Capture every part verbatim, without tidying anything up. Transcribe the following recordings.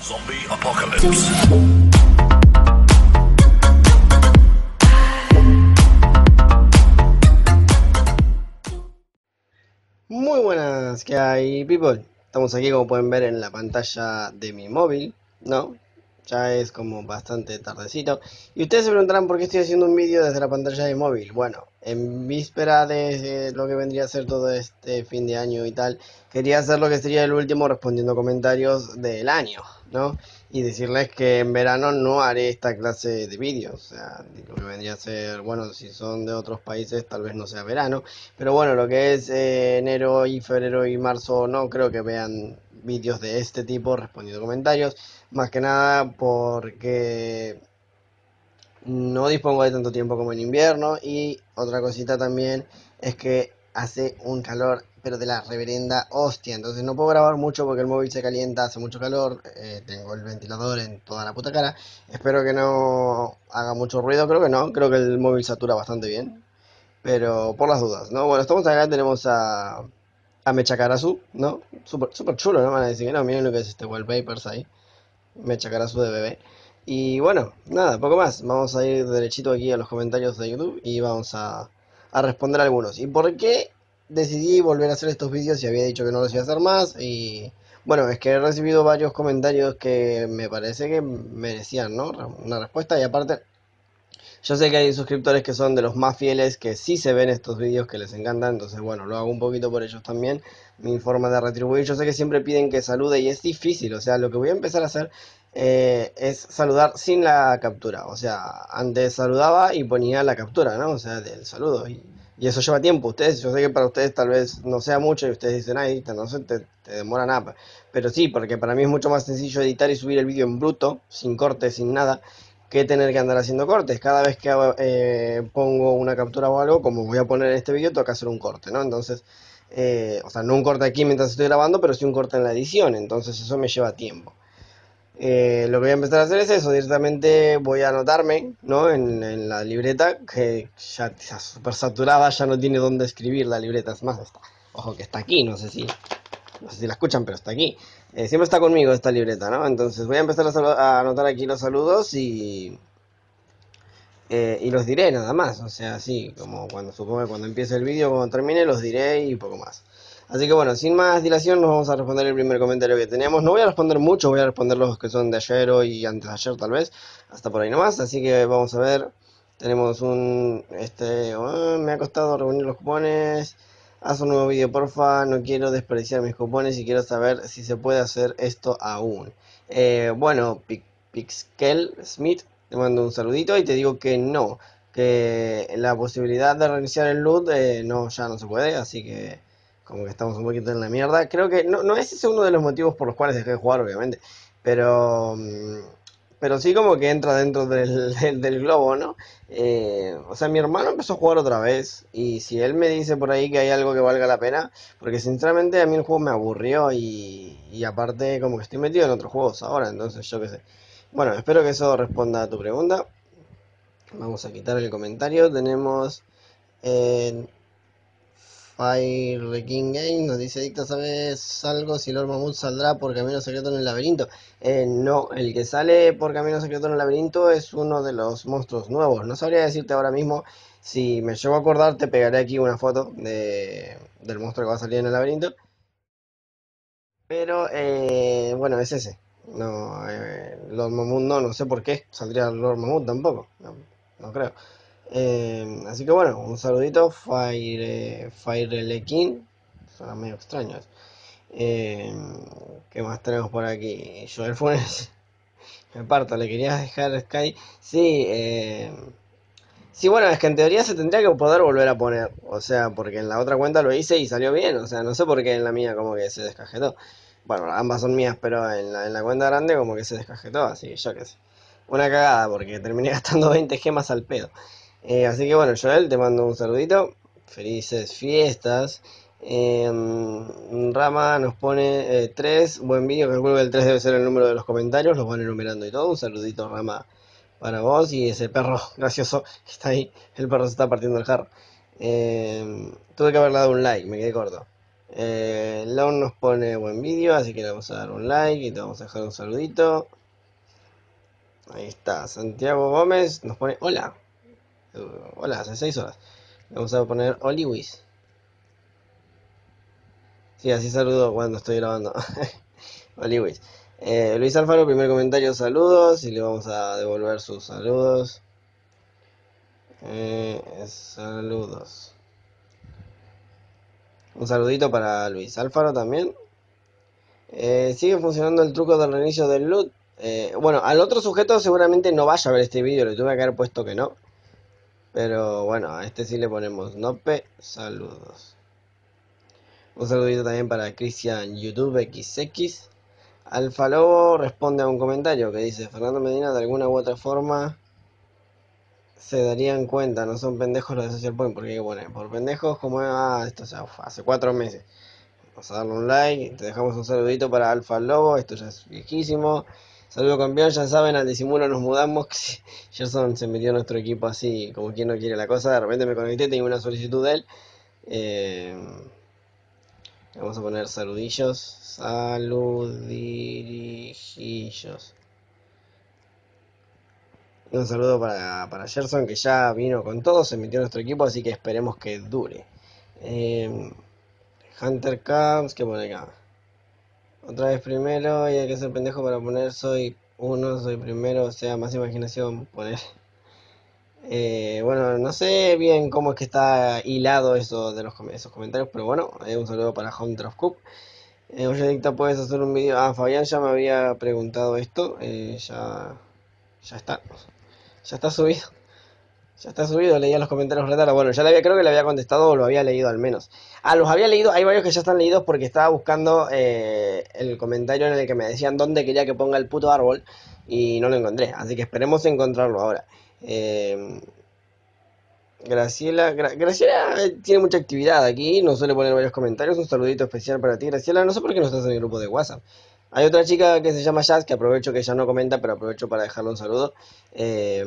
Zombie Apocalypse. Muy buenas, ¿qué hay, people? Estamos aquí, como pueden ver, en la pantalla de mi móvil, ¿no? Ya es como bastante tardecito. Y ustedes se preguntarán por qué estoy haciendo un vídeo desde la pantalla de móvil. Bueno, en víspera de eh, lo que vendría a ser todo este fin de año y tal, quería hacer lo que sería el último respondiendo comentarios del año, ¿no? Y decirles que en verano no haré esta clase de vídeos. O sea, lo que vendría a ser, bueno, si son de otros países tal vez no sea verano. Pero bueno, lo que es eh, enero y febrero y marzo no creo que vean vídeos de este tipo respondiendo comentarios. Más que nada porque no dispongo de tanto tiempo como en invierno. Y otra cosita también es que hace un calor, pero de la reverenda hostia. Entonces no puedo grabar mucho porque el móvil se calienta, hace mucho calor. Eh, tengo el ventilador en toda la puta cara. Espero que no haga mucho ruido, creo que no. Creo que el móvil satura bastante bien. Pero por las dudas, ¿no? Bueno, estamos acá, tenemos a, a Mechakarazu, ¿no? Súper super chulo, ¿no? Van a decir que no, miren lo que es este wallpapers ahí. Mechakarazu de bebé. Y bueno, nada, poco más. Vamos a ir derechito aquí a los comentarios de YouTube y vamos a, a responder algunos. ¿Y por qué decidí volver a hacer estos vídeos si había dicho que no los iba a hacer más? Y bueno, es que he recibido varios comentarios que me parece que merecían, ¿no? Una respuesta. Y aparte, yo sé que hay suscriptores que son de los más fieles, que sí se ven estos vídeos, que les encantan, entonces bueno, lo hago un poquito por ellos también, mi forma de retribuir. Yo sé que siempre piden que salude y es difícil, o sea, lo que voy a empezar a hacer eh, es saludar sin la captura. O sea, antes saludaba y ponía la captura, ¿no? O sea, del saludo, y, y eso lleva tiempo. Ustedes, yo sé que para ustedes tal vez no sea mucho y ustedes dicen, ay, no sé, te, te demora nada, pero sí, porque para mí es mucho más sencillo editar y subir el vídeo en bruto, sin corte, sin nada, que tener que andar haciendo cortes. Cada vez que hago, eh, pongo una captura o algo, como voy a poner en este vídeo, toca hacer un corte, ¿no? Entonces, eh, o sea, no un corte aquí mientras estoy grabando, pero sí un corte en la edición, entonces eso me lleva tiempo. Eh, lo que voy a empezar a hacer es eso, directamente voy a anotarme, ¿no? En, en la libreta, que ya está súper saturada, ya no tiene dónde escribir la libreta, es más, está, ojo que está aquí, no sé si no sé si la escuchan, pero está aquí. Eh, siempre está conmigo esta libreta, ¿no? Entonces voy a empezar a, a anotar aquí los saludos y, eh, y los diré nada más. O sea, así como cuando supongo que cuando empiece el vídeo, cuando termine, los diré y poco más. Así que bueno, sin más dilación, nos vamos a responder el primer comentario que teníamos. No voy a responder mucho, voy a responder los que son de ayer, hoy y antes de ayer tal vez. Hasta por ahí nomás. Así que vamos a ver. Tenemos un... este oh, me ha costado reunir los cupones. Haz un nuevo vídeo, porfa. No quiero desperdiciar mis cupones y quiero saber si se puede hacer esto aún. Eh, bueno, Pixkel Smith, te mando un saludito y te digo que no. Que la posibilidad de reiniciar el loot eh, no, ya no se puede. Así que como que estamos un poquito en la mierda. Creo que no, no es ese uno de los motivos por los cuales dejé de jugar, obviamente. Pero... Pero sí como que entra dentro del, del, del globo, ¿no? Eh, o sea, mi hermano empezó a jugar otra vez y si él me dice por ahí que hay algo que valga la pena, porque sinceramente a mí el juego me aburrió y, y aparte como que estoy metido en otros juegos ahora, entonces yo qué sé. Bueno, espero que eso responda a tu pregunta. Vamos a quitar el comentario. Tenemos eh, Fire King Game, nos dice Dicta, ¿sabes algo si Lord Mamut saldrá por Camino Secreto en el laberinto? Eh, no, el que sale por Camino Secreto en el laberinto es uno de los monstruos nuevos. No sabría decirte ahora mismo. Si me llego a acordar, te pegaré aquí una foto de, del monstruo que va a salir en el laberinto. Pero, eh, bueno, es ese. No, eh, Lord Mamut no, no sé por qué saldría Lord Mamut tampoco. No, no creo. Eh, así que bueno, un saludito, Fire, eh, Firelekin. Suena medio extraño eso. Eh, ¿Qué más tenemos por aquí? Joel Funes. Me parto, ¿le querías dejar Sky? Sí, eh, sí, bueno, es que en teoría se tendría que poder volver a poner. O sea, porque en la otra cuenta lo hice y salió bien. O sea, no sé por qué en la mía como que se descajetó. Bueno, ambas son mías, pero en la, en la cuenta grande como que se descajetó, así que yo qué sé. Una cagada, porque terminé gastando veinte gemas al pedo. Eh, así que bueno, Joel, te mando un saludito. Felices fiestas. Eh, Rama nos pone tres. Buen vídeo, calculo que el tres debe ser el número de los comentarios. Los van enumerando y todo. Un saludito, Rama, para vos y ese perro gracioso que está ahí. El perro se está partiendo el jarro. Eh, tuve que haberle dado un like, me quedé corto. Eh, Lon nos pone buen vídeo, así que le vamos a dar un like y te vamos a dejar un saludito. Ahí está, Santiago Gómez nos pone hola. Uh, hola, hace seis horas. Le vamos a poner Oliwis. Sí, así saludo cuando estoy grabando. Oliwis. Eh, Luis Alfaro, primer comentario, saludos. Y le vamos a devolver sus saludos. Eh, saludos. Un saludito para Luis Alfaro también. Eh, sigue funcionando el truco del reinicio del loot. Eh, bueno, al otro sujeto seguramente no vaya a ver este vídeo, le tuve que haber puesto que no. Pero bueno, a este sí le ponemos Nope, saludos. Un saludito también para Cristian YouTube X X. Alfa Lobo responde a un comentario que dice: Fernando Medina de alguna u otra forma se darían cuenta, no son pendejos los de Social Point, porque hay que poner por pendejos como ah, esto ya uf, hace cuatro meses. Vamos a darle un like, te dejamos un saludito para Alfa Lobo, esto ya es viejísimo. Saludo campeón, ya saben, al disimulo nos mudamos. Gerson se metió en nuestro equipo así, como quien no quiere la cosa. De repente me conecté, tengo una solicitud de él. Eh, vamos a poner saludillos. Saludillos. Y un saludo para, para Gerson, que ya vino con todo, se metió en nuestro equipo, así que esperemos que dure. Eh, Hunter Camps, ¿qué pone acá? Otra vez primero, y hay que ser pendejo para poner soy uno, soy primero, o sea, más imaginación poner. Eh, bueno, no sé bien cómo es que está hilado eso de los esos comentarios, pero bueno, eh, un saludo para Hunter of Cup. Eh, oye, Dicta, ¿puedes hacer un vídeo? Ah, Fabián ya me había preguntado esto, eh, ya, ya está, ya está subido. Ya está subido, leía los comentarios retardos. Bueno, ya le había, creo que le había contestado o lo había leído al menos. Ah, los había leído, hay varios que ya están leídos porque estaba buscando eh, el comentario en el que me decían dónde quería que ponga el puto árbol y no lo encontré. Así que esperemos encontrarlo ahora. Eh, Graciela, Gra Graciela tiene mucha actividad aquí, nos suele poner varios comentarios. Un saludito especial para ti, Graciela. No sé por qué no estás en el grupo de WhatsApp. Hay otra chica que se llama Jazz, que aprovecho que ella no comenta, pero aprovecho para dejarle un saludo. Eh,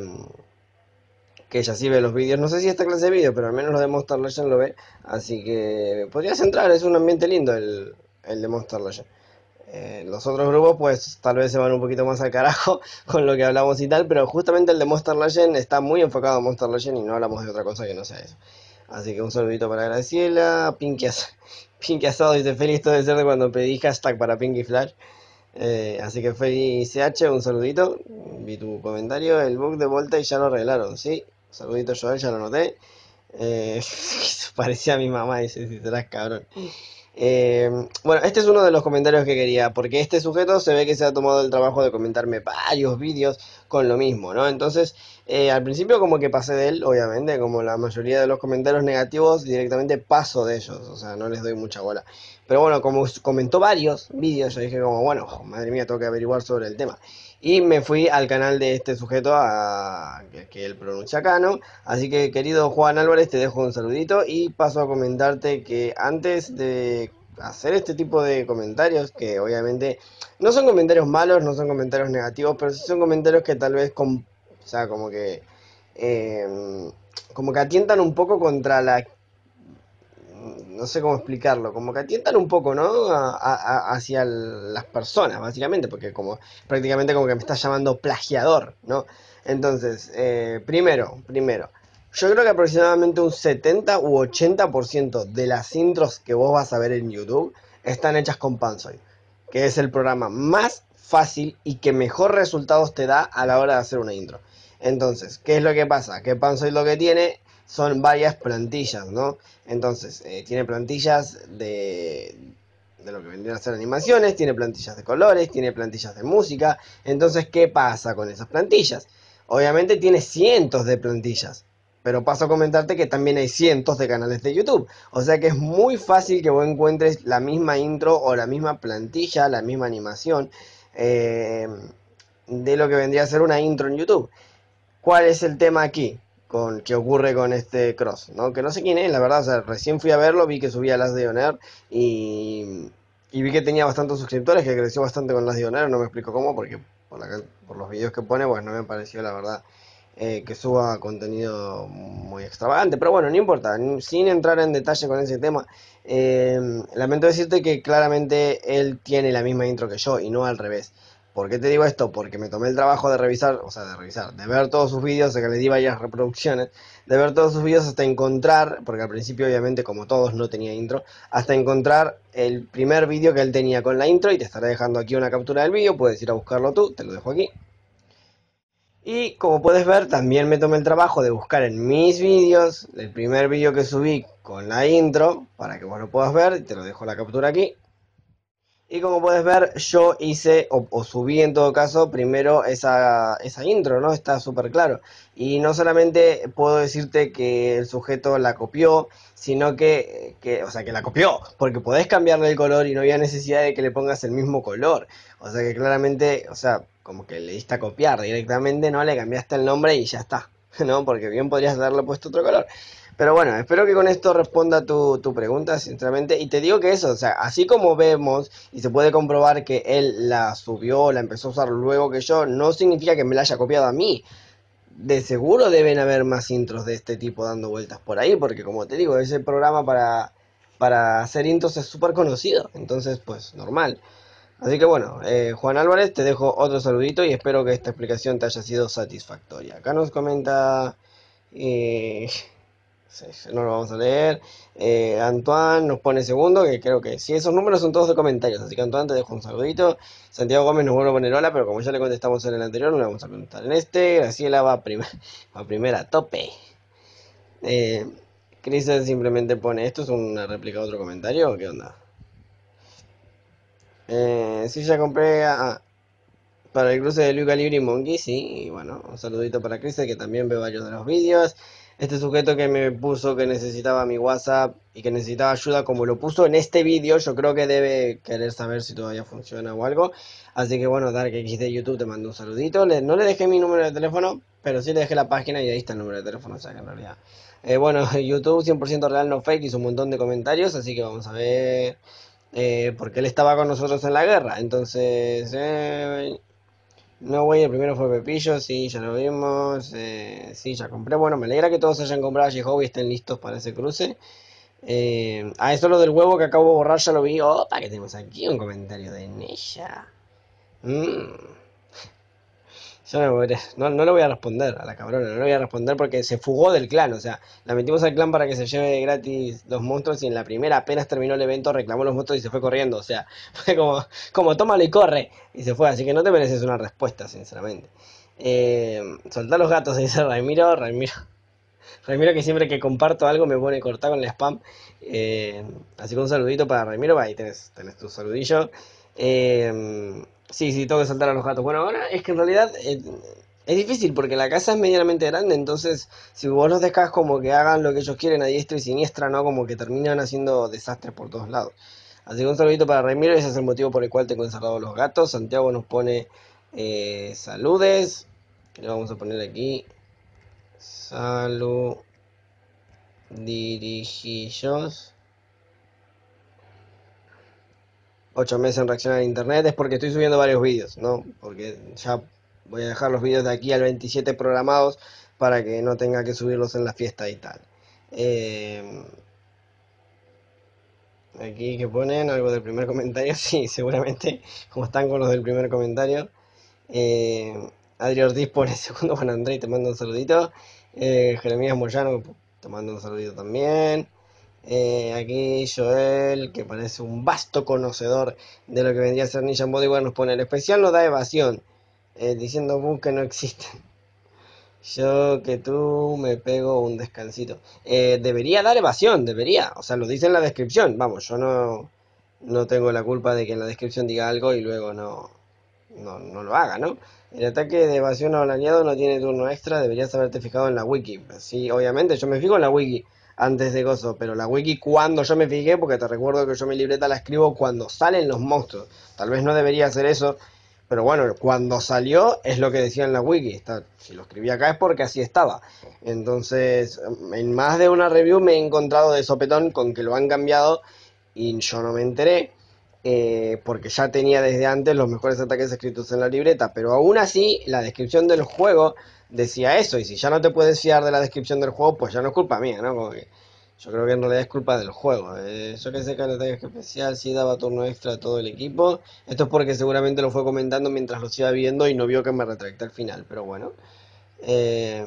que ella sí ve los vídeos, no sé si esta clase de vídeos, pero al menos lo de Monster Legend lo ve, así que podrías entrar, es un ambiente lindo el, el de Monster Legend. Eh, los otros grupos pues tal vez se van un poquito más al carajo con lo que hablamos y tal, pero justamente el de Monster Legend está muy enfocado en Monster Legend y no hablamos de otra cosa que no sea eso. Así que un saludito para Graciela. Pinky, As Pinky Asado dice: feliz esto de ser de cuando pedí hashtag para Pinky Flash. Eh, así que Feli C H, un saludito. Vi tu comentario. El bug de Volta y ya lo arreglaron, ¿sí? Saludito Joel, ya lo noté. Eh, parecía a mi mamá, dice, si serás cabrón. Eh, bueno, este es uno de los comentarios que quería, porque este sujeto se ve que se ha tomado el trabajo de comentarme varios vídeos con lo mismo, ¿no? Entonces, eh, al principio como que pasé de él, obviamente, como la mayoría de los comentarios negativos, directamente paso de ellos, o sea, no les doy mucha bola. Pero bueno, como comentó varios vídeos, yo dije como, bueno, oh, madre mía, tengo que averiguar sobre el tema. Y me fui al canal de este sujeto, a, que, que él pronuncia acá, ¿no? Así que, querido Juan Álvarez, te dejo un saludito y paso a comentarte que antes de hacer este tipo de comentarios, que obviamente no son comentarios malos, no son comentarios negativos, pero sí son comentarios que tal vez, con, o sea, como que, eh, como que atientan un poco contra la, no sé cómo explicarlo, como que atientan un poco, ¿no? A, a, hacia las personas, básicamente, porque como prácticamente como que me estás llamando plagiador, ¿no? Entonces, eh, primero, primero, yo creo que aproximadamente un setenta u ochenta por ciento de las intros que vos vas a ver en YouTube están hechas con Panzoid, que es el programa más fácil y que mejor resultados te da a la hora de hacer una intro. Entonces, ¿qué es lo que pasa? Que Panzoid lo que tiene son varias plantillas, ¿no? Entonces, eh, tiene plantillas de, de lo que vendrían a ser animaciones, tiene plantillas de colores, tiene plantillas de música. Entonces, ¿qué pasa con esas plantillas? Obviamente tiene cientos de plantillas, pero paso a comentarte que también hay cientos de canales de YouTube. O sea que es muy fácil que vos encuentres la misma intro o la misma plantilla, la misma animación eh, de lo que vendría a ser una intro en YouTube. ¿Cuál es el tema aquí? Con, que ocurre con este Cross, ¿no? Que no sé quién es, la verdad, o sea, recién fui a verlo, vi que subía las de Oner y, y vi que tenía bastantes suscriptores, que creció bastante con las de Oner, no me explico cómo, porque por, la, por los videos que pone, pues no me pareció, la verdad, eh, que suba contenido muy extravagante. Pero bueno, no importa, sin entrar en detalle con ese tema. Eh, lamento decirte que claramente él tiene la misma intro que yo y no al revés. ¿Por qué te digo esto? Porque me tomé el trabajo de revisar, o sea, de revisar, de ver todos sus vídeos, de que le di varias reproducciones, de ver todos sus vídeos hasta encontrar, porque al principio obviamente como todos no tenía intro, hasta encontrar el primer vídeo que él tenía con la intro, y te estaré dejando aquí una captura del vídeo, puedes ir a buscarlo tú, te lo dejo aquí. Y como puedes ver, también me tomé el trabajo de buscar en mis vídeos el primer vídeo que subí con la intro, para que vos lo puedas ver, te lo dejo la captura aquí. Y como puedes ver, yo hice, o, o subí en todo caso, primero esa, esa intro, ¿no? Está súper claro. Y no solamente puedo decirte que el sujeto la copió, sino que, que, o sea, que la copió, porque podés cambiarle el color y no había necesidad de que le pongas el mismo color. O sea que claramente, o sea, como que le diste a copiar directamente, ¿no? Le cambiaste el nombre y ya está, ¿no? Porque bien podrías haberle puesto otro color. Pero bueno, espero que con esto responda tu, tu pregunta, sinceramente. Y te digo que eso, o sea, así como vemos y se puede comprobar que él la subió, la empezó a usar luego que yo, no significa que me la haya copiado a mí. De seguro deben haber más intros de este tipo dando vueltas por ahí, porque como te digo, ese programa para, para hacer intros es súper conocido. Entonces, pues, normal. Así que bueno, eh, Juan Álvarez, te dejo otro saludito y espero que esta explicación te haya sido satisfactoria. Acá nos comenta... Eh, sí, no lo vamos a leer. Eh, Antoine nos pone segundo, que creo que sí, esos números son todos de comentarios, así que Antoine, te dejo un saludito. Santiago Gómez nos vuelve a poner hola, pero como ya le contestamos en el anterior, no le vamos a preguntar en este. Graciela va, prim va primera a tope. Eh, Chris simplemente pone, ¿esto es una réplica de otro comentario o qué onda? Eh, sí, ya compré a, para el cruce de Luca Libre y Monkey, sí, y bueno, un saludito para Chris, que también ve varios de los vídeos. Este sujeto que me puso que necesitaba mi WhatsApp y que necesitaba ayuda, como lo puso en este vídeo, yo creo que debe querer saber si todavía funciona o algo. Así que bueno, Dark X de YouTube te mando un saludito. Le, no le dejé mi número de teléfono, pero sí le dejé la página y ahí está el número de teléfono, o sea que en realidad... Eh, bueno, YouTube cien por ciento real, no fake, hizo un montón de comentarios, así que vamos a ver... Eh, porque él estaba con nosotros en la guerra, entonces... Eh, no, güey, el primero fue Pepillo, sí, ya lo vimos. Eh, sí, ya compré. Bueno, me alegra que todos hayan comprado J-Howe y estén listos para ese cruce. Eh, ah, eso lo del huevo que acabo de borrar, ya lo vi. Opa, que tenemos aquí un comentario de Nesha. Mm. Yo no, voy a- no, no le voy a responder a la cabrona, no le voy a responder porque se fugó del clan, o sea, la metimos al clan para que se lleve gratis los monstruos y en la primera apenas terminó el evento reclamó los monstruos y se fue corriendo, o sea, fue como, como tómalo y corre, y se fue, así que no te mereces una respuesta, sinceramente. Eh, soltar los gatos, dice Ramiro, Ramiro, Ramiro que siempre que comparto algo me pone cortar con el spam, eh, así que un saludito para Ramiro, ahí tenés, tenés tu saludillo. Eh, Sí, sí, tengo que saltar a los gatos. Bueno, ahora es que en realidad eh, es difícil porque la casa es medianamente grande, entonces si vos los dejas como que hagan lo que ellos quieren a diestra y siniestra, ¿no? Como que terminan haciendo desastres por todos lados. Así que un saludito para Ramiro, ese es el motivo por el cual tengo encerrados los gatos. Santiago nos pone eh, saludes. Le vamos a poner aquí. Salud. Dirigillos. Ocho meses en reaccionar a internet es porque estoy subiendo varios vídeos, ¿no? Porque ya voy a dejar los vídeos de aquí al veintisiete programados para que no tenga que subirlos en la fiesta y tal. Eh, aquí que ponen algo del primer comentario, sí, seguramente, como están con los del primer comentario. Eh, Adri Ortiz pone segundo, Juan André, te mando un saludito. Eh, Jeremías Moyano, te mando un saludito también. Eh, aquí Joel, que parece un vasto conocedor de lo que vendría a ser Ninja Bodyguard, nos pone el especial no da evasión, eh, diciendo boom que no existen. Yo que tú me pego un descansito. Eh, debería dar evasión, debería. O sea, lo dice en la descripción. Vamos, yo no, no tengo la culpa de que en la descripción diga algo y luego no, no, no lo haga, ¿no? El ataque de evasión a aliado no tiene turno extra, deberías haberte fijado en la wiki. Sí, obviamente, yo me fijo en la wiki antes de gozo, pero la wiki cuando yo me fijé, porque te recuerdo que yo mi libreta la escribo cuando salen los monstruos. Tal vez no debería hacer eso, pero bueno, cuando salió es lo que decía en la wiki. Está, si lo escribí acá es porque así estaba. Entonces, en más de una review me he encontrado de sopetón con que lo han cambiado y yo no me enteré. eh, porque ya tenía desde antes los mejores ataques escritos en la libreta, pero aún así la descripción del juego decía eso, y si ya no te puedes fiar de la descripción del juego, pues ya no es culpa mía, ¿no? Como que yo creo que en realidad es culpa del juego. Eh, yo que sé que el ataque especial sí daba turno extra a todo el equipo. Esto es porque seguramente lo fue comentando mientras lo iba viendo y no vio que me retracté al final, pero bueno. Eh,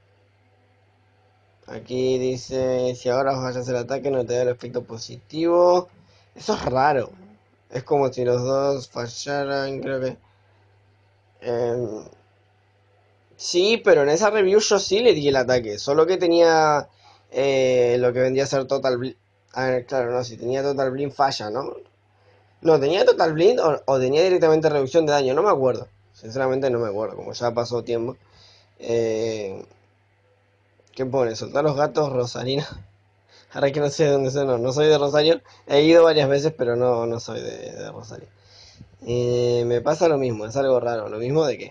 Aquí dice, si ahora fallas el ataque no te da el efecto positivo. Eso es raro. Es como si los dos fallaran, creo que... Eh, sí, pero en esa review yo sí le di el ataque. Solo que tenía eh, lo que vendría a ser Total Blind. A ver, claro, no, si tenía Total Blind falla, ¿no? No, tenía Total Blind o, o tenía directamente reducción de daño, no me acuerdo. Sinceramente no me acuerdo, como ya pasó tiempo. Eh, ¿Qué pone? Soltar los gatos, Rosalina. Ahora que no sé de dónde son, no, no soy de Rosario. He ido varias veces, pero no, no soy de, de Rosario. Eh, me pasa lo mismo, es algo raro. Lo mismo de que...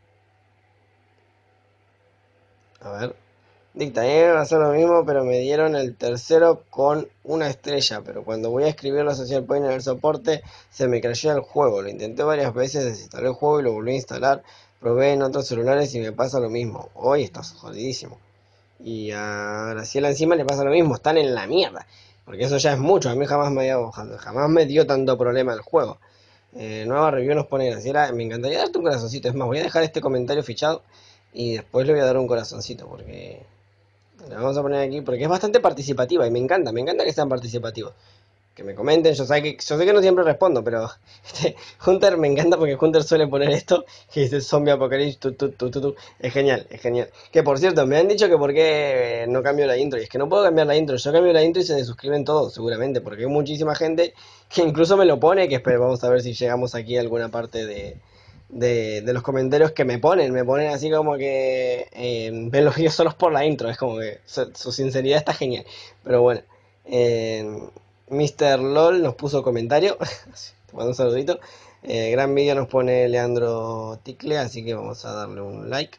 A ver. Dicta, a mí me pasó lo mismo, pero me dieron el tercero con una estrella. Pero cuando voy a escribir la social point en el soporte, se me crashea el juego. Lo intenté varias veces, desinstalé el juego y lo volví a instalar. Probé en otros celulares y me pasa lo mismo. Hoy estás jodidísimo. Y a Graciela encima le pasa lo mismo, están en la mierda. Porque eso ya es mucho, a mí jamás me, había, jamás me dio tanto problema el juego. Eh, nueva review nos pone Graciela, me encantaría darte un corazoncito. Es más, voy a dejar este comentario fichado y después le voy a dar un corazoncito porque... Le vamos a poner aquí porque es bastante participativa y me encanta, me encanta que sean participativos. Que me comenten, yo sé que, yo sé que no siempre respondo, pero este, Hunter me encanta porque Hunter suele poner esto, que dice zombie apocalipsis, tu, tu, tu, tu, tu. Es genial, es genial. Que por cierto, me han dicho que por qué no cambio la intro, y es que no puedo cambiar la intro, yo cambio la intro y se desuscriben todos, seguramente, porque hay muchísima gente que incluso me lo pone, que espero, vamos a ver si llegamos aquí a alguna parte de, de, de los comentarios que me ponen, me ponen así como que eh, ven los vídeos solos por la intro, es como que su, su sinceridad está genial, pero bueno. Eh, mister LOL nos puso comentario. Te mando un saludito. Eh, gran vídeo nos pone Leandro Ticle, así que vamos a darle un like.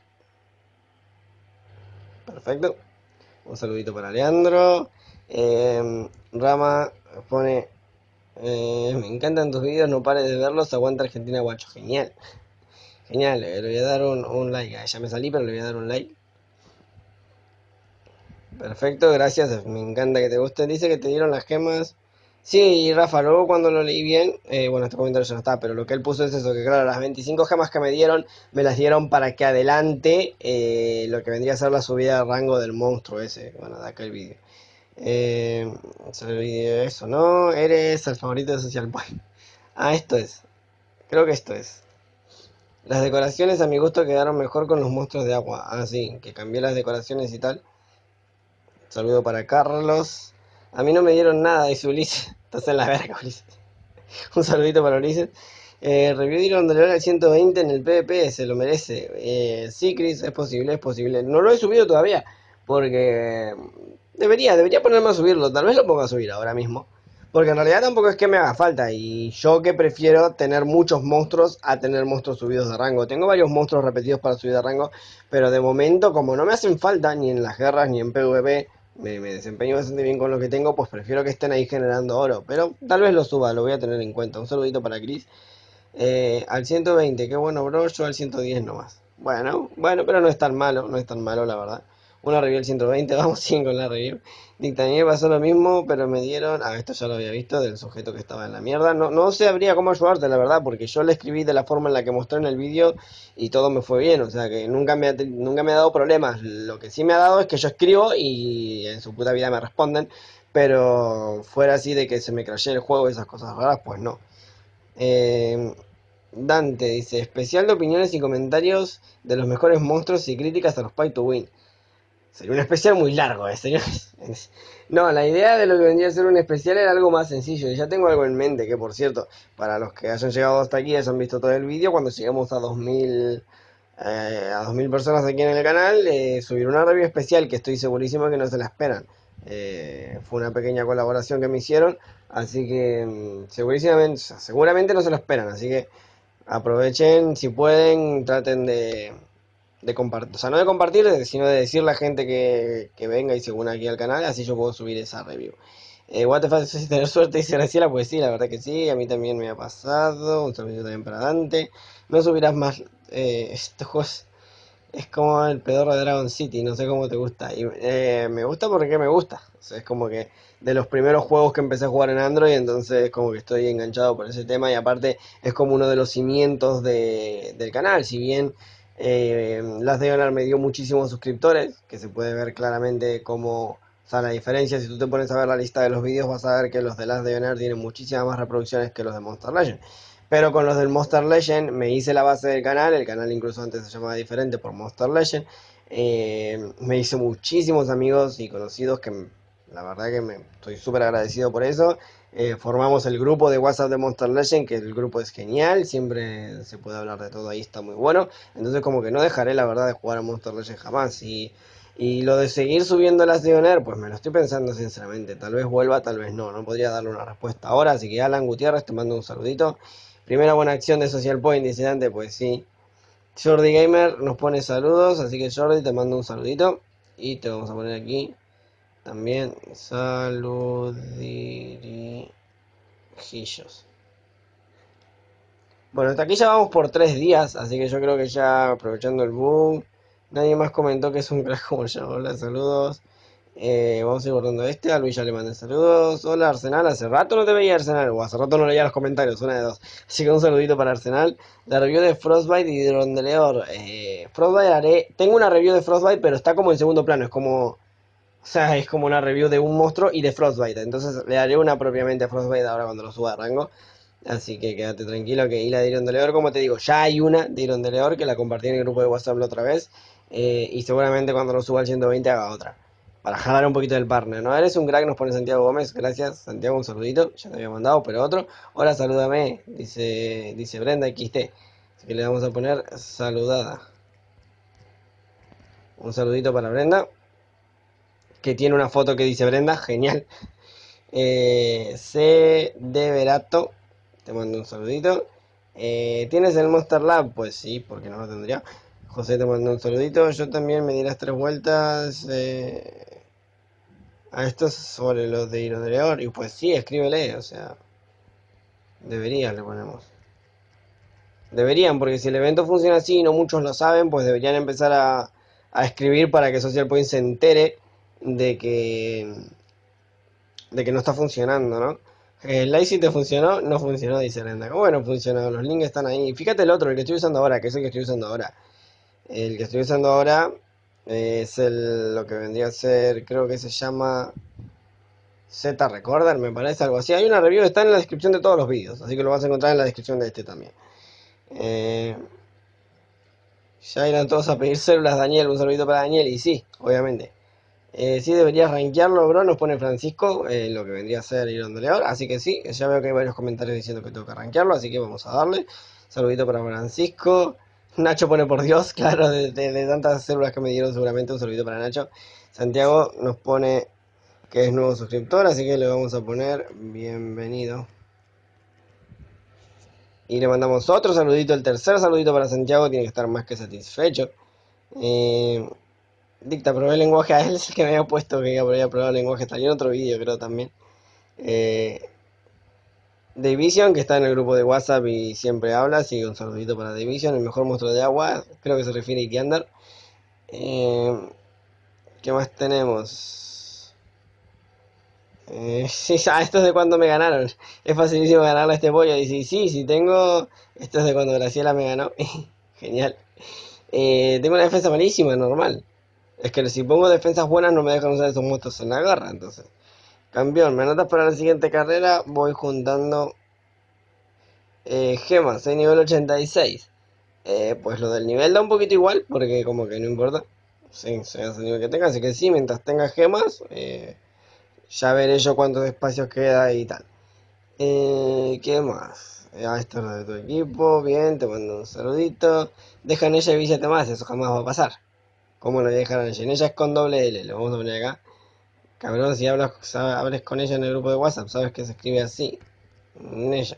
Perfecto. Un saludito para Leandro. Eh, Rama pone... Eh, me encantan tus vídeos, no pares de verlos. Aguanta Argentina, guacho. Genial. Genial. Eh, le voy a dar un, un like. Ah, ya me salí, pero le voy a dar un like. Perfecto, gracias. Me encanta que te guste. Dice que te dieron las gemas. Sí, Rafa, luego cuando lo leí bien, eh, bueno, este comentario ya no está, pero lo que él puso es eso, que claro, las veinticinco gemas que me dieron, me las dieron para que adelante eh, lo que vendría a ser la subida de rango del monstruo ese. Bueno, de acá el vídeo. Eh, se me olvidó eso, ¿no? Eres el favorito de Social Point. Ah, esto es. Creo que esto es. Las decoraciones a mi gusto quedaron mejor con los monstruos de agua. Ah, sí, que cambié las decoraciones y tal. Saludo para Carlos. A mí no me dieron nada, dice Ulises. Estás en la verga, Ulises. Un saludito para Ulises. Eh, review dieron de al ciento veinte en el PvP, se lo merece. Eh, sí, Chris, es posible, es posible. No lo he subido todavía, porque debería, debería ponerme a subirlo. Tal vez lo ponga a subir ahora mismo. Porque en realidad tampoco es que me haga falta. Y yo que prefiero tener muchos monstruos a tener monstruos subidos de rango. Tengo varios monstruos repetidos para subir de rango. Pero de momento, como no me hacen falta ni en las guerras ni en PvP, me, me desempeño bastante bien con lo que tengo, pues prefiero que estén ahí generando oro. Pero tal vez lo suba, lo voy a tener en cuenta. Un saludito para Chris. Eh, al ciento veinte, qué bueno, bro. Yo al ciento diez nomás. Bueno, bueno, pero no es tan malo, no es tan malo, la verdad. Una review al ciento veinte, vamos bien con la review. Dictaminé pasó lo mismo, pero me dieron... Ah, esto ya lo había visto, del sujeto que estaba en la mierda. No, no sabría cómo ayudarte, la verdad, porque yo le escribí de la forma en la que mostré en el vídeo y todo me fue bien. O sea, que nunca me, ha, nunca me ha dado problemas. Lo que sí me ha dado es que yo escribo y en su puta vida me responden. Pero fuera así de que se me crashee el juego y esas cosas raras, pues no. Eh, Dante dice, especial de opiniones y comentarios de los mejores monstruos y críticas a los Pay to Win. Sería un especial muy largo, ¿eh, señores? No, la idea de lo que vendría a ser un especial era algo más sencillo. Y ya tengo algo en mente, que por cierto, para los que hayan llegado hasta aquí, hayan visto todo el vídeo, cuando lleguemos a dos mil... Eh, a dos mil personas aquí en el canal, eh, subir una review especial que estoy segurísimo que no se la esperan. Eh, fue una pequeña colaboración que me hicieron, así que mm, segurísimamente, seguramente no se lo esperan, así que aprovechen, si pueden, traten de, de compartir, o sea, no de compartir, sino de decirle a la gente que, que venga y se una aquí al canal, así yo puedo subir esa review. Eh, what the fuck, si tener suerte, dice Graciela, pues sí, la verdad que sí, a mí también me ha pasado. Un saludo también para Dante. No subirás más eh, estos juegos. Es como el pedorro de Dragon City, no sé cómo te gusta. Y eh, me gusta porque me gusta. O sea, es como que de los primeros juegos que empecé a jugar en Android, entonces como que estoy enganchado por ese tema y aparte es como uno de los cimientos de, del canal. Si bien eh, Last Day on Earth me dio muchísimos suscriptores, que se puede ver claramente cómo, o sea, la diferencia. Si tú te pones a ver la lista de los vídeos vas a ver que los de Last Day on Earth tienen muchísimas más reproducciones que los de Monster Legend. Pero con los del Monster Legend me hice la base del canal, el canal incluso antes se llamaba diferente por Monster Legend. Eh, me hice muchísimos amigos y conocidos que la verdad que me estoy súper agradecido por eso. Eh, formamos el grupo de WhatsApp de Monster Legend, que el grupo es genial, siempre se puede hablar de todo ahí, está muy bueno. Entonces como que no dejaré la verdad de jugar a Monster Legend jamás. Y, y lo de seguir subiendo las de Honor, pues me lo estoy pensando sinceramente. Tal vez vuelva, tal vez no. No podría darle una respuesta ahora. Así que Alan Gutiérrez, te mando un saludito. Primera buena acción de Social Point, dice Dante, pues sí. Jordi Gamer nos pone saludos, así que Jordi, te mando un saludito. Y te vamos a poner aquí también saludirijillos. Bueno, hasta aquí ya vamos por tres días, así que yo creo que ya aprovechando el boom. Nadie más comentó que es un crack como yo. Hola, saludos. Eh, vamos a ir borrando este. A Luis ya le mandé saludos. Hola Arsenal, hace rato no te veía Arsenal. O hace rato no leía los comentarios, una de dos. Así que un saludito para Arsenal. La review de Frostbite y de Rondeleor. Eh, Frostbite haré. Tengo una review de Frostbite, pero está como en segundo plano. Es como. O sea, es como una review de un monstruo y de Frostbite. Entonces le haré una propiamente a Frostbite ahora cuando lo suba de rango. Así que quédate tranquilo que y la de Iron de Leor, como te digo, ya hay una de Iron de Leor que la compartí en el grupo de WhatsApp la otra vez. Eh, y seguramente cuando lo suba al ciento veinte haga otra. Para jalar un poquito del partner, ¿no? Eres un crack, nos pone Santiago Gómez. Gracias, Santiago, un saludito. Ya te había mandado, pero otro. Hola, salúdame, dice, dice Brenda X T. Así que le vamos a poner saludada. Un saludito para Brenda, que tiene una foto que dice Brenda, genial. Eh, C. De Verato, te mando un saludito. Eh, ¿Tienes el Monster Lab? Pues sí, porque no lo tendría. José, te mando un saludito. Yo también me di las tres vueltas eh, a estos sobre los de Hilo de León. Y pues sí, escríbele, o sea, deberían, le ponemos. Deberían, porque si el evento funciona así y no muchos lo saben, pues deberían empezar a, a escribir para que Social Point se entere de que de que no está funcionando, ¿no? El Lazy te funcionó, no funcionó, dice Brenda. Bueno, funcionó, los links están ahí. Fíjate el otro, el que estoy usando ahora, que es el que estoy usando ahora. El que estoy usando ahora eh, es el, lo que vendría a ser, creo que se llama Z Recorder, me parece, algo así. Hay una review, está en la descripción de todos los vídeos, así que lo vas a encontrar en la descripción de este también. Eh, ya irán todos a pedir células, Daniel, un saludito para Daniel, y sí, obviamente. Eh, sí deberías rankearlo, bro, nos pone Francisco, eh, lo que vendría a ser Iron de León. Así que sí, ya veo que hay varios comentarios diciendo que tengo que rankearlo, así que vamos a darle. Saludito para Francisco. Nacho pone por Dios, claro, de, de, de tantas células que me dieron seguramente, un saludito para Nacho. Santiago nos pone que es nuevo suscriptor, así que le vamos a poner bienvenido. Y le mandamos otro saludito, el tercer saludito para Santiago, tiene que estar más que satisfecho. Eh, Dicta, probé el lenguaje a él, es el que me había puesto que había probado el lenguaje, salió en otro vídeo creo también. Eh, Division, que está en el grupo de WhatsApp y siempre habla, así que un saludito para Division, el mejor monstruo de agua, creo que se refiere a Ikiander. Eh, ¿Qué más tenemos? Eh, sí, ah, esto es de cuando me ganaron. Es facilísimo ganarle a este pollo. Dice, sí, sí, tengo. Esto es de cuando Graciela me ganó. Genial. Eh, tengo una defensa malísima, normal. Es que si pongo defensas buenas no me dejan usar esos monstruos en la garra, entonces. Campeón, me anotas para la siguiente carrera. Voy juntando eh, gemas, soy nivel ochenta y seis. Eh, pues lo del nivel da un poquito igual, porque como que no importa. Sí, sea el nivel que tenga, así que sí, mientras tenga gemas, eh, ya veré yo cuántos espacios queda y tal. Eh, ¿Qué más? Eh, ah, esto es lo de tu equipo, bien, te mando un saludito. Deja en ella y billete más, eso jamás va a pasar. ¿Cómo lo voy a dejar en ella? En ella es con doble L, lo vamos a poner acá. Cabrón, si hablas, sabe- hables con ella en el grupo de WhatsApp, sabes que se escribe así. En ella.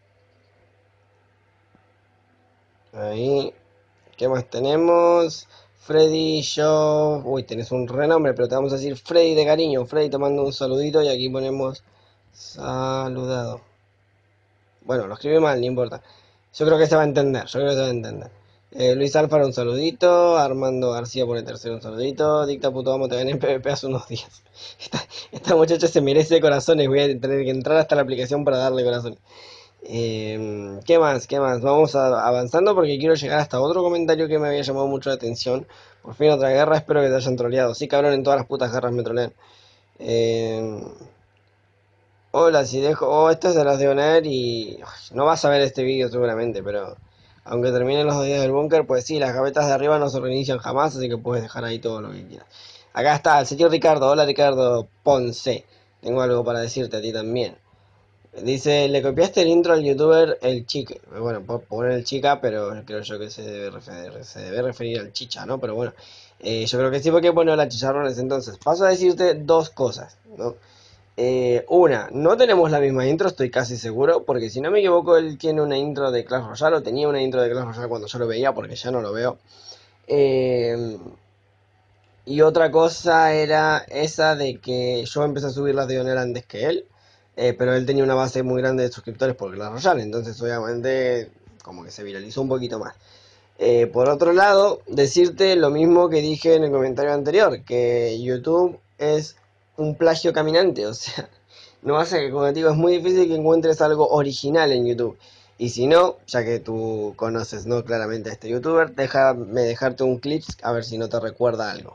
Ahí. ¿Qué más tenemos? Freddy, yo... Uy, tenés un renombre, pero te vamos a decir Freddy de cariño. Freddy te mando un saludito y aquí ponemos saludado. Bueno, lo escribí mal, no importa. Yo creo que se va a entender, yo creo que se va a entender. Eh, Luis Alfaro, un saludito. Armando García por el tercero, un saludito. Dicta puto amo, te gané en PvP hace unos días. Esta, esta muchacha se merece corazones. Voy a tener que entrar hasta la aplicación para darle corazones. Eh, ¿Qué más? ¿Qué más? Vamos a, avanzando porque quiero llegar hasta otro comentario que me había llamado mucho la atención. Por fin otra guerra, espero que te hayan troleado. Sí, cabrón, en todas las putas guerras me trolean. Eh, Hola, si dejo... Oh, esto es de las de Onaer y... No vas a ver este vídeo seguramente, pero... Aunque terminen los dos días del búnker, pues sí, las gavetas de arriba no se reinician jamás, así que puedes dejar ahí todo lo que quieras. Acá está el señor Ricardo. Hola Ricardo Ponce. Tengo algo para decirte a ti también. Dice, le copiaste el intro al youtuber El Chica. Bueno, por poner el Chica, pero creo yo que se debe referir, se debe referir al Chicha, ¿no? Pero bueno, eh, yo creo que sí porque bueno, la chicharrones. Entonces, paso a decirte dos cosas, ¿no? Eh, una, no tenemos la misma intro, estoy casi seguro, porque si no me equivoco, él tiene una intro de Clash Royale, o tenía una intro de Clash Royale cuando yo lo veía, porque ya no lo veo. Eh, y otra cosa era esa de que yo empecé a subir las de Onel antes que él, eh, pero él tenía una base muy grande de suscriptores por Clash Royale, entonces obviamente como que se viralizó un poquito más. Eh, por otro lado, decirte lo mismo que dije en el comentario anterior, que YouTube es un plagio caminante, o sea, no hace que, como te digo, es muy difícil que encuentres algo original en YouTube. Y si no, ya que tú conoces, ¿no?, claramente a este youtuber, déjame dejarte un clip a ver si no te recuerda algo.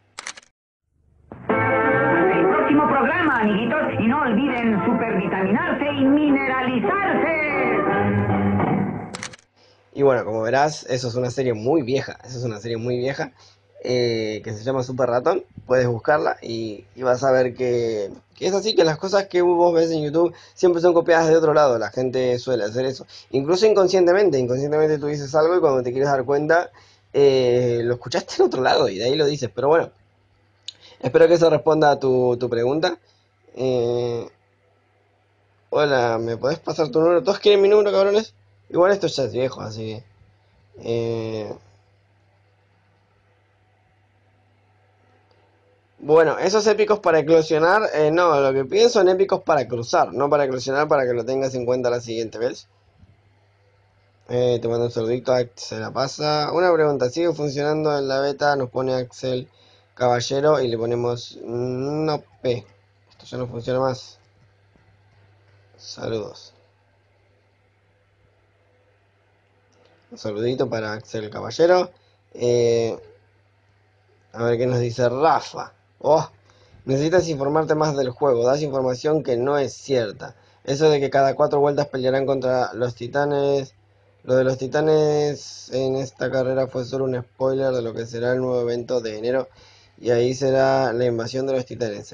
El próximo programa, amiguitos, y no olviden supervitaminarse y mineralizarse. Y bueno, como verás, eso es una serie muy vieja, eso es una serie muy vieja, eh, que se llama Super Ratón. Puedes buscarla y, y vas a ver que, que es así, que las cosas que vos ves en YouTube siempre son copiadas de otro lado. La gente suele hacer eso, incluso inconscientemente, inconscientemente tú dices algo y cuando te quieres dar cuenta, eh, lo escuchaste en otro lado y de ahí lo dices. Pero bueno, espero que eso responda a tu, tu pregunta. Eh, hola, ¿me podés pasar tu número? ¿Todos quieren mi número, cabrones? Igual esto ya es viejo, así que... Eh, bueno, esos épicos para eclosionar, eh, no, lo que piden son épicos para cruzar, no para eclosionar, para que lo tengas en cuenta la siguiente vez. Eh, te mando un saludito, se la pasa. Una pregunta, ¿sigue funcionando en la beta? Nos pone Axel Caballero y le ponemos no P. Esto ya no funciona más. Saludos. Un saludito para Axel Caballero. Eh, a ver qué nos dice Rafa. Oh, necesitas informarte más del juego. Das información que no es cierta. Eso de que cada cuatro vueltas pelearán contra los titanes. Lo de los titanes en esta carrera fue solo un spoiler de lo que será el nuevo evento de enero. Y ahí será la invasión de los titanes.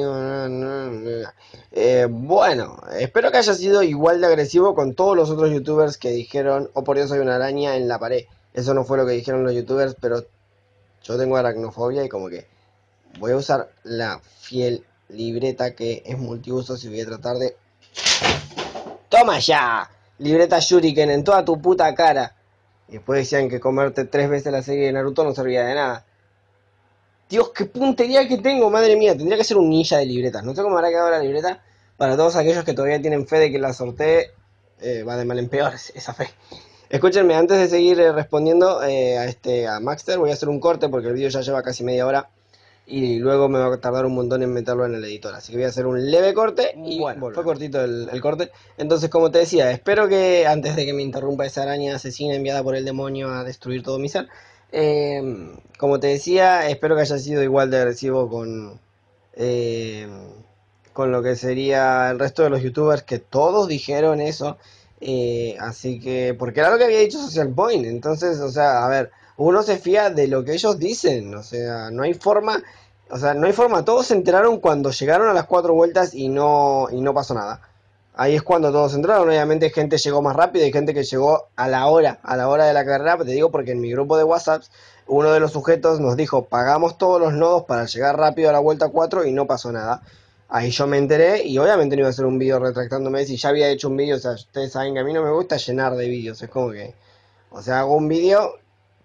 Eh, bueno, espero que haya sido igual de agresivo con todos los otros youtubers que dijeron, oh por Dios hay una araña en la pared. Eso no fue lo que dijeron los youtubers, pero yo tengo aracnofobia y como que voy a usar la fiel libreta que es multiusos y voy a tratar de... ¡Toma ya! Libreta Shuriken en toda tu puta cara. Y después decían que comerte tres veces la serie de Naruto no servía de nada. Dios, qué puntería que tengo, madre mía. Tendría que ser un ninja de libretas. No sé cómo habrá quedado la libreta. Para todos aquellos que todavía tienen fe de que la sortee, eh, va de mal en peor esa fe. Escúchenme, antes de seguir eh, respondiendo eh, a este a Maxter, voy a hacer un corte porque el vídeo ya lleva casi media hora. Y luego me va a tardar un montón en meterlo en el editor. Así que voy a hacer un leve corte. Y bueno, volvemos. Fue cortito el, el corte. Entonces, como te decía, espero que antes de que me interrumpa esa araña asesina enviada por el demonio a destruir todo mi ser, eh, como te decía, espero que haya sido igual de agresivo con, eh, con lo que sería el resto de los youtubers, que todos dijeron eso. Eh, así que, porque era lo que había dicho Social Point. Entonces, o sea, a ver, uno se fía de lo que ellos dicen, o sea, no hay forma, o sea, no hay forma, todos se enteraron cuando llegaron a las cuatro vueltas y no, y no pasó nada. Ahí es cuando todos entraron, obviamente gente llegó más rápido y gente que llegó a la hora, a la hora de la carrera, te digo porque en mi grupo de WhatsApp, uno de los sujetos nos dijo, pagamos todos los nodos para llegar rápido a la vuelta cuatro y no pasó nada. Ahí yo me enteré y obviamente no iba a hacer un vídeo retractándome si ya había hecho un vídeo, o sea, ustedes saben que a mí no me gusta llenar de vídeos, es como que, o sea, hago un vídeo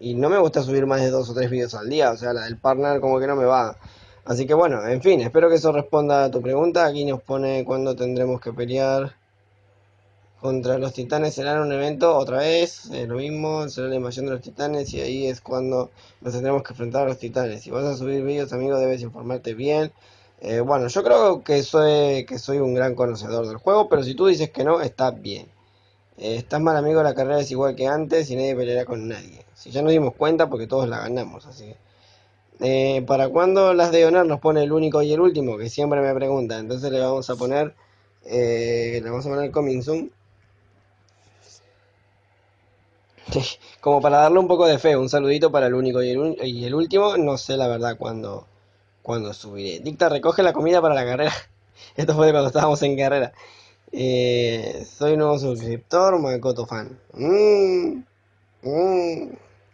y no me gusta subir más de dos o tres videos al día, o sea, la del partner como que no me va. Así que bueno, en fin, espero que eso responda a tu pregunta. Aquí nos pone cuándo tendremos que pelear contra los titanes. Será un evento otra vez, eh, lo mismo, será la invasión de los titanes y ahí es cuando nos tendremos que enfrentar a los titanes. Si vas a subir vídeos, amigo, debes informarte bien. Eh, bueno, yo creo que soy, que soy un gran conocedor del juego, pero si tú dices que no, está bien. Eh, estás mal, amigo, la carrera es igual que antes y nadie peleará con nadie. Si ya nos dimos cuenta porque todos la ganamos, así que... Eh, ¿para cuándo las de Honor nos pone el único y el último? Que siempre me preguntan. Entonces le vamos a poner... Eh, le vamos a poner Coming Soon. Como para darle un poco de fe, un saludito para el único y el, y el último. No sé la verdad cuándo, cuándo subiré. Dicta, recoge la comida para la carrera. Esto fue de cuando estábamos en carrera. Eh, soy nuevo suscriptor, Makoto fan. Mm, mm.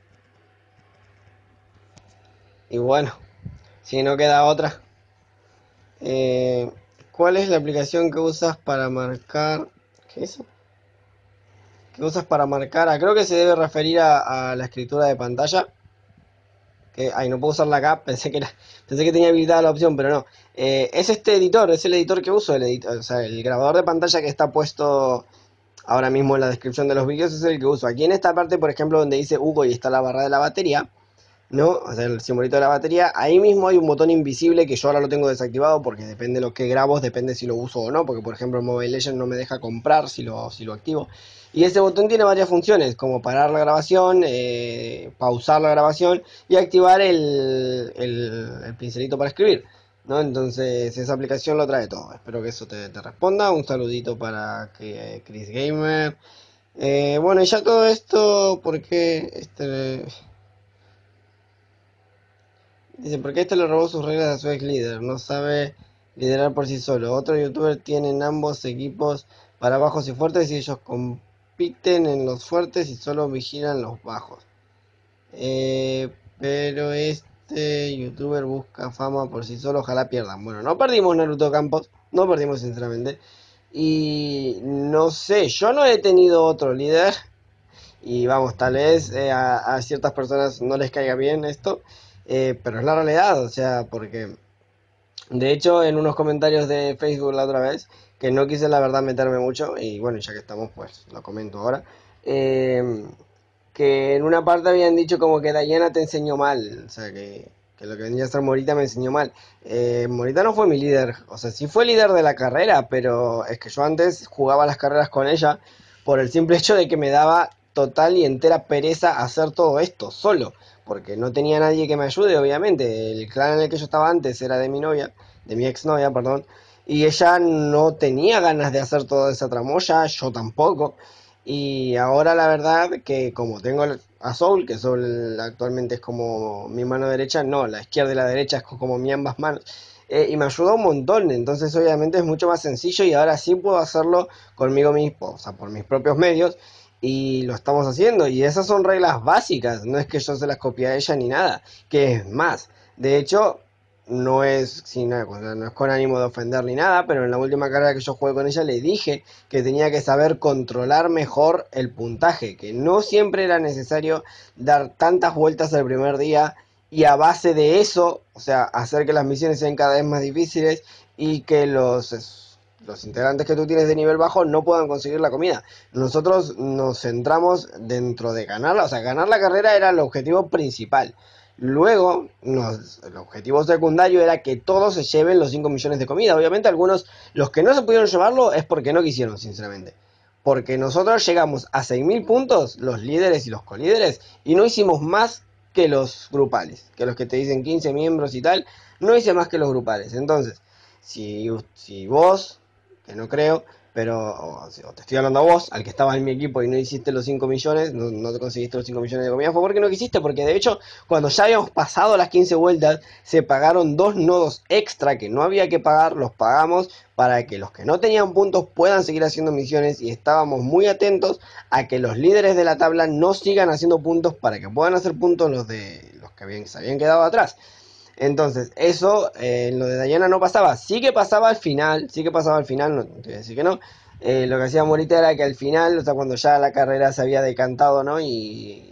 Y bueno, si no queda otra. Eh, ¿Cuál es la aplicación que usas para marcar? ¿Qué es eso? ¿Qué usas para marcar? Ah, creo que se debe referir a, a la escritura de pantalla. Que, ay, no puedo usarla acá, pensé que era, pensé que tenía habilitada la opción, pero no. Eh, es este editor, es el editor que uso, el editor, o sea, el grabador de pantalla que está puesto ahora mismo en la descripción de los vídeos es el que uso. Aquí en esta parte, por ejemplo, donde dice Hugo y está la barra de la batería, ¿no? O sea, el simbolito de la batería, ahí mismo hay un botón invisible que yo ahora lo tengo desactivado porque depende de lo que grabo, depende si lo uso o no, porque por ejemplo en Mobile Legends no me deja comprar si lo, si lo activo. Y ese botón tiene varias funciones, como parar la grabación, eh, pausar la grabación y activar el, el, el pincelito para escribir, ¿no? Entonces esa aplicación lo trae todo. Espero que eso te, te responda. Un saludito para que, eh, Chris Gamer. Eh, bueno, y ya todo esto, porque este... Dice, ¿por qué este le robó sus reglas a su ex líder? No sabe liderar por sí solo. Otro youtuber tienen ambos equipos para bajos y fuertes y ellos compiten en los fuertes y solo vigilan los bajos. Eh, pero este youtuber busca fama por sí solo, ojalá pierdan. Bueno, no perdimos Naruto Campos, no perdimos sinceramente. Y no sé, yo no he tenido otro líder. Y vamos, tal vez eh, a, a ciertas personas no les caiga bien esto. Eh, pero es la realidad, o sea, porque de hecho en unos comentarios de Facebook la otra vez, que no quise la verdad meterme mucho, y bueno, ya que estamos pues lo comento ahora, eh, que en una parte habían dicho como que Dayana te enseñó mal, o sea, que, que lo que venía a ser Morita me enseñó mal. Eh, Morita no fue mi líder, o sea, sí fue líder de la carrera, pero es que yo antes jugaba las carreras con ella por el simple hecho de que me daba total y entera pereza hacer todo esto solo, porque no tenía nadie que me ayude, obviamente. El clan en el que yo estaba antes era de mi novia, de mi exnovia, perdón, y ella no tenía ganas de hacer toda esa tramoya, yo tampoco. Y ahora la verdad que como tengo a Soul, que Soul actualmente es como mi mano derecha, no, la izquierda y la derecha es como mi ambas manos. Eh, y me ayuda un montón, entonces obviamente es mucho más sencillo y ahora sí puedo hacerlo conmigo mismo, o sea, por mis propios medios. Y lo estamos haciendo, y esas son reglas básicas, no es que yo se las copie a ella ni nada, que es más, de hecho, no es, sin, no es con ánimo de ofender ni nada, pero en la última carrera que yo jugué con ella le dije que tenía que saber controlar mejor el puntaje, que no siempre era necesario dar tantas vueltas el primer día, y a base de eso, o sea, hacer que las misiones sean cada vez más difíciles y que los... los integrantes que tú tienes de nivel bajo no puedan conseguir la comida. Nosotros nos centramos dentro de ganarla, o sea, ganar la carrera era el objetivo principal. Luego, nos, el objetivo secundario era que todos se lleven los cinco millones de comida. Obviamente algunos, los que no se pudieron llevarlo es porque no quisieron, sinceramente. Porque nosotros llegamos a seis mil puntos, los líderes y los colíderes, y no hicimos más que los grupales, que los que te dicen quince miembros y tal, no hice más que los grupales. Entonces, si, si vos, que no creo, pero o, o te estoy hablando a vos, al que estabas en mi equipo y no hiciste los cinco millones, no, no te conseguiste los cinco millones de comida, fue porque no quisiste, porque de hecho, cuando ya habíamos pasado las quince vueltas, se pagaron dos nodos extra que no había que pagar, los pagamos para que los que no tenían puntos puedan seguir haciendo misiones, y estábamos muy atentos a que los líderes de la tabla no sigan haciendo puntos para que puedan hacer puntos los de los que habían, se habían quedado atrás. Entonces, eso eh, en lo de Dayana no pasaba. Sí que pasaba al final, sí que pasaba al final, no te voy a decir que no. Eh, lo que hacía Morita era que al final, o sea, cuando ya la carrera se había decantado, ¿no? Y,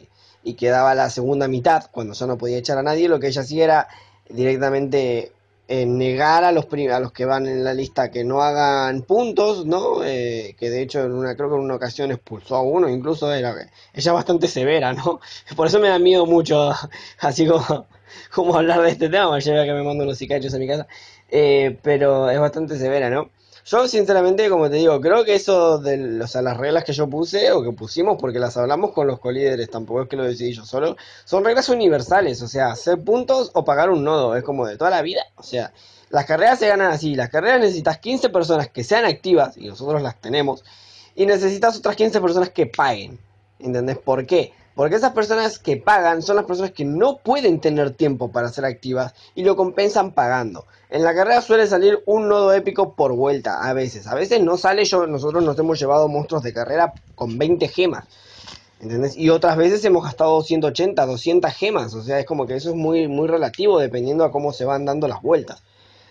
y quedaba la segunda mitad, cuando ya no podía echar a nadie, lo que ella hacía era directamente eh, negar a los, a los que van en la lista que no hagan puntos, ¿no? Eh, que de hecho en una, creo que en una ocasión expulsó a uno, incluso era, ella es bastante severa, ¿no? Por eso me da miedo mucho, así como, como hablar de este tema, ya que me mando unos sicarios a mi casa, eh, pero es bastante severa, ¿no? Yo sinceramente, como te digo, creo que eso de, o sea, las reglas que yo puse o que pusimos, porque las hablamos con los colíderes, tampoco es que lo decidí yo solo, son reglas universales, o sea, hacer puntos o pagar un nodo, es como de toda la vida, o sea, las carreras se ganan así, las carreras necesitas quince personas que sean activas, y nosotros las tenemos, y necesitas otras quince personas que paguen, ¿entendés? ¿Por qué? Porque esas personas que pagan son las personas que no pueden tener tiempo para ser activas y lo compensan pagando. En la carrera suele salir un nodo épico por vuelta, a veces. A veces no sale, yo, nosotros nos hemos llevado monstruos de carrera con veinte gemas, ¿entendés? Y otras veces hemos gastado ciento ochenta, doscientas gemas, o sea, es como que eso es muy, muy relativo dependiendo a cómo se van dando las vueltas.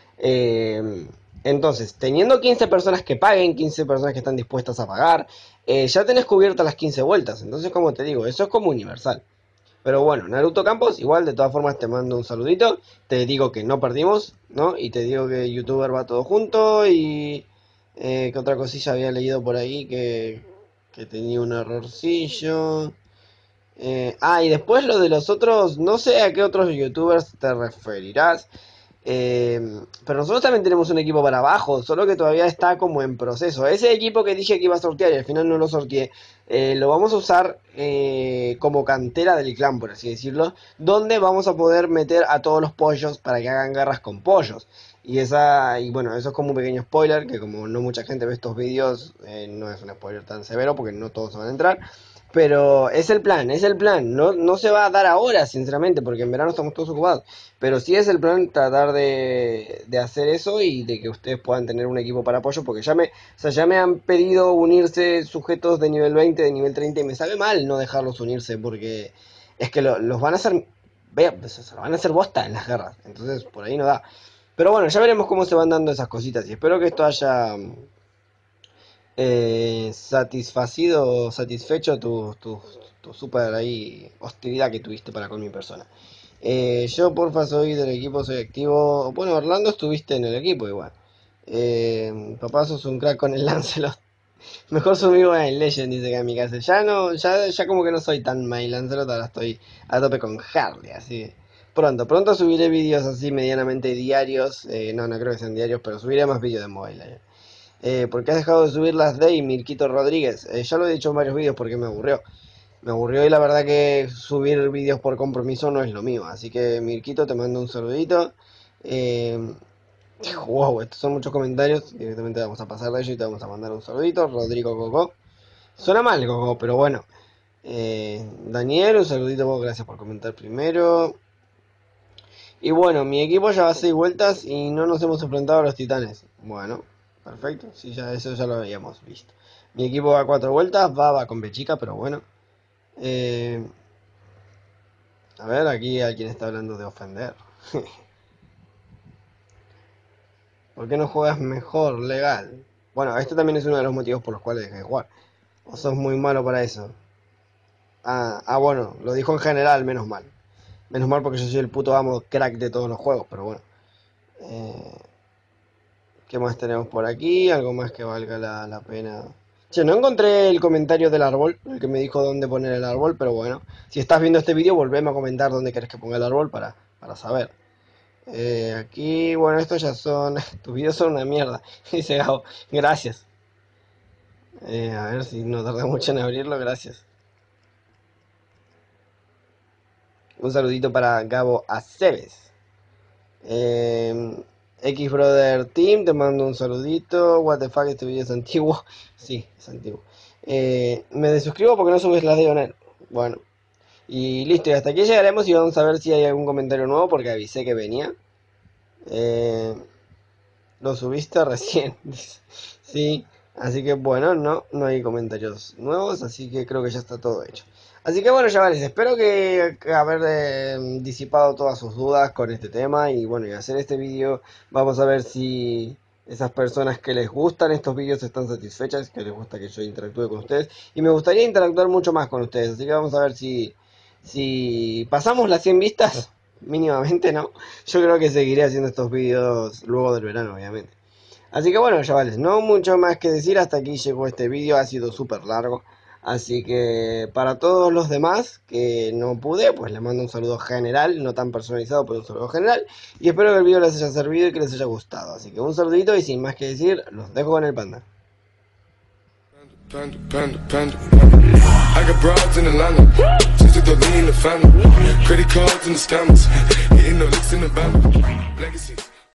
Eh, entonces, teniendo quince personas que paguen, quince personas que están dispuestas a pagar, eh, ya tenés cubiertas las quince vueltas. Entonces, como te digo, eso es como universal. Pero bueno, Naruto Campos, igual de todas formas te mando un saludito. Te digo que no perdimos, ¿no? Y te digo que YouTuber va todo junto. Y eh, que otra cosilla había leído por ahí que, que tenía un errorcillo. Eh, ah, y después lo de los otros, no sé a qué otros YouTubers te referirás. Eh, pero nosotros también tenemos un equipo para abajo, solo que todavía está como en proceso. Ese equipo que dije que iba a sortear y al final no lo sorteé, eh, lo vamos a usar eh, como cantera del clan, por así decirlo, donde vamos a poder meter a todos los pollos para que hagan guerras con pollos. Y esa, y bueno, eso es como un pequeño spoiler, que como no mucha gente ve estos vídeos, eh, no es un spoiler tan severo porque no todos van a entrar. Pero es el plan, es el plan. No, no se va a dar ahora, sinceramente, porque en verano estamos todos ocupados. Pero sí es el plan tratar de, de hacer eso y de que ustedes puedan tener un equipo para apoyo. Porque ya me, o sea, ya me han pedido unirse sujetos de nivel veinte, de nivel treinta y me sabe mal no dejarlos unirse porque es que lo, los van a hacer, vea, pues, se lo van a hacer bosta en las guerras. Entonces por ahí no da. Pero bueno, ya veremos cómo se van dando esas cositas y espero que esto haya eh, satisfacido o satisfecho tu, tu, tu super ahí hostilidad que tuviste para con mi persona. Eh, yo porfa soy del equipo, soy activo. Bueno, Orlando estuviste en el equipo igual. Eh, papá sos un crack con el Lancelot. Mejor sumido en Legend, dice que en mi casa. Ya no, ya, ya como que no soy tan main Lancelot, ahora estoy a tope con Harley, así. Pronto, pronto subiré vídeos así medianamente diarios. Eh, no, no creo que sean diarios, pero subiré más vídeos de mobile. Eh, ¿Por qué has dejado de subir las de Mirquito Rodríguez? Eh, ya lo he dicho en varios vídeos porque me aburrió. Me aburrió y la verdad que subir vídeos por compromiso no es lo mío. Así que Mirquito, te mando un saludito. Eh, wow, estos son muchos comentarios. Directamente vamos a pasar de ellos y te vamos a mandar un saludito. Rodrigo Coco. Suena mal Coco, pero bueno. Eh, Daniel, un saludito vos, gracias por comentar primero. Y bueno, mi equipo ya va a seis vueltas y no nos hemos enfrentado a los titanes. Bueno, perfecto, sí, ya eso ya lo habíamos visto. Mi equipo va a cuatro vueltas, va, va con Bechica, pero bueno. Eh, a ver, aquí alguien está hablando de ofender. ¿Por qué no juegas mejor, legal? Bueno, este también es uno de los motivos por los cuales dejé de jugar. O sos muy malo para eso. Ah, ah, bueno, lo dijo en general, menos mal. Menos mal porque yo soy el puto amo crack de todos los juegos, pero bueno. Eh, ¿Qué más tenemos por aquí? Algo más que valga la, la pena. Che, no encontré el comentario del árbol, el que me dijo dónde poner el árbol, pero bueno. Si estás viendo este vídeo, volveme a comentar dónde querés que ponga el árbol para, para saber. Eh, aquí, bueno, estos ya son... Tus videos son una mierda. Dice Gabo, gracias. Eh, a ver si no tarda mucho en abrirlo, gracias. Un saludito para Gabo Aceves. Eh, X Brother Team, te mando un saludito. What the fuck, este video es antiguo. Sí, es antiguo. Eh, me desuscribo porque no subes las de Onel. Bueno. Y listo, y hasta aquí llegaremos y vamos a ver si hay algún comentario nuevo porque avisé que venía. Eh, lo subiste recién. Sí, así que bueno, no, no hay comentarios nuevos, así que creo que ya está todo hecho. Así que bueno, chavales, espero que, que haber eh, disipado todas sus dudas con este tema y bueno, y hacer este vídeo, vamos a ver si esas personas que les gustan estos vídeos están satisfechas, que les gusta que yo interactúe con ustedes y me gustaría interactuar mucho más con ustedes, así que vamos a ver si, Si pasamos las cien vistas, mínimamente no, yo creo que seguiré haciendo estos vídeos luego del verano, obviamente. Así que bueno, chavales, no mucho más que decir, hasta aquí llegó este vídeo, ha sido súper largo. Así que para todos los demás que no pude, pues les mando un saludo general, no tan personalizado, pero un saludo general. Y espero que el vídeo les haya servido y que les haya gustado. Así que un saludito y sin más que decir, los dejo con el panda. Panda, panda, panda, panda. I got broads in Atlanta, just to lean the family. Credit cards and the scammers, hitting the licks in the band. Legacies.